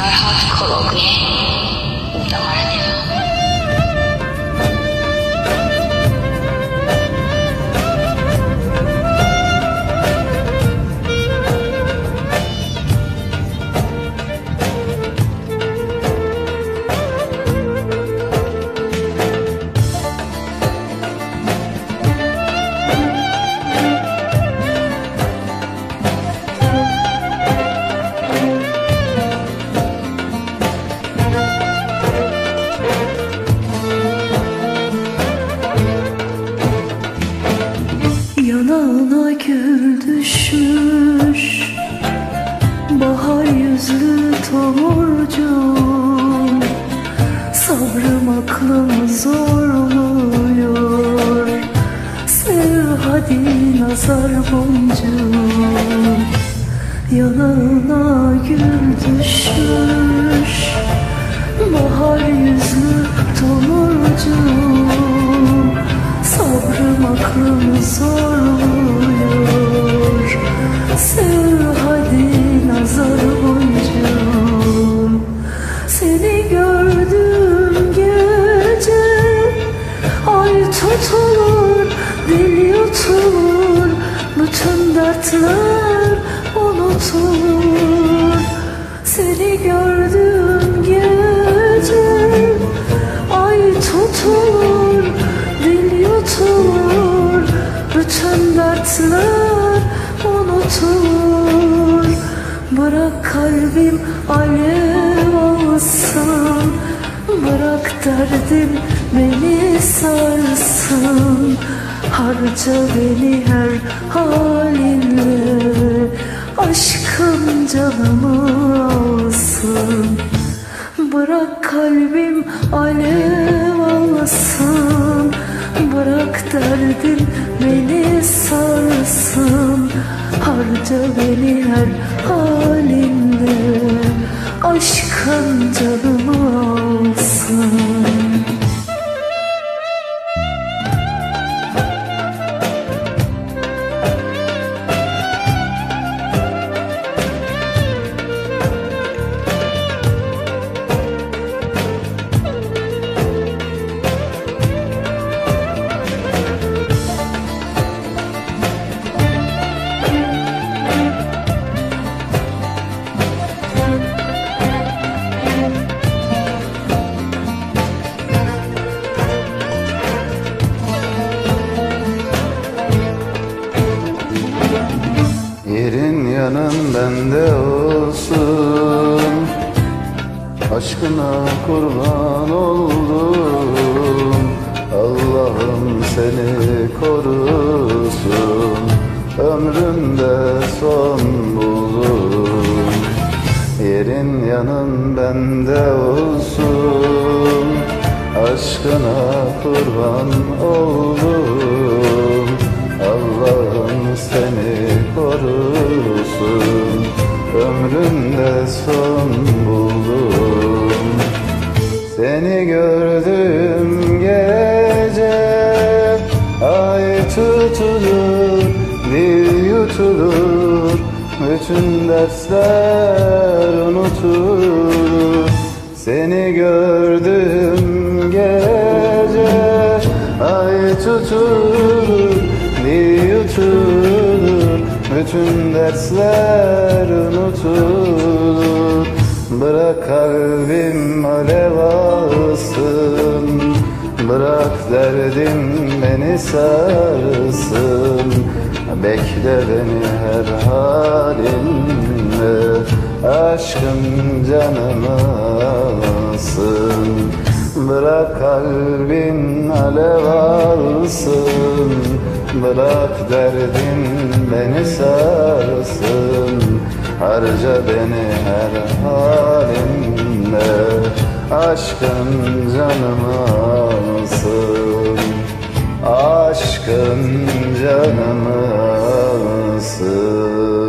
Har hatt kologni udarneva. Yanağına gül düşmüş bahar yüzlü tomurcuğum, sabrım aklım zorluyor. Sev hadi nazar boncuğum. Yanağına gül düşmüş bahar yüzlü tomurcuğum, sabrım aklım zorluyor. Sev hadi nazar boncuğum. Seni gördüm gece, ay tutulur, dil yutulur, bütün dertler unutulur. Seni gördüm gece, ay tutulur, dil yutulur, bütün dertler unutulur. Bırak kalbim alev alsın, bırak derdim beni sarsın. Harca beni her halinle, aşkın canımı alsın. Bırak kalbim alev alsın, bırak derdim beni sarsın. Harca beni her halinle, aşkın canımı alsın. Yerin yanın bende olsun, aşkına kurban oldum. Allah'ım seni korusun, ömrümde son buldum. Yerin yanın bende olsun, aşkına kurban oldum. Allah'ım seni korusun, ömrümde son buldum. Seni gördüm gece, ay tutulur, dil yutulur, bütün dersler unutulur. Seni gördüm gece, ay tutulur, dil yutulur, bütün dersler unutulur. Bırak kalbim alev alsın, bırak derdim beni sarsın. Bekle beni her halinle, aşkım canımı alsın. Bırak kalbin alev alsın, bırak derdim beni sarsın. Harca beni her halinle, aşkın canımı alsın. Aşkın canımı alsın.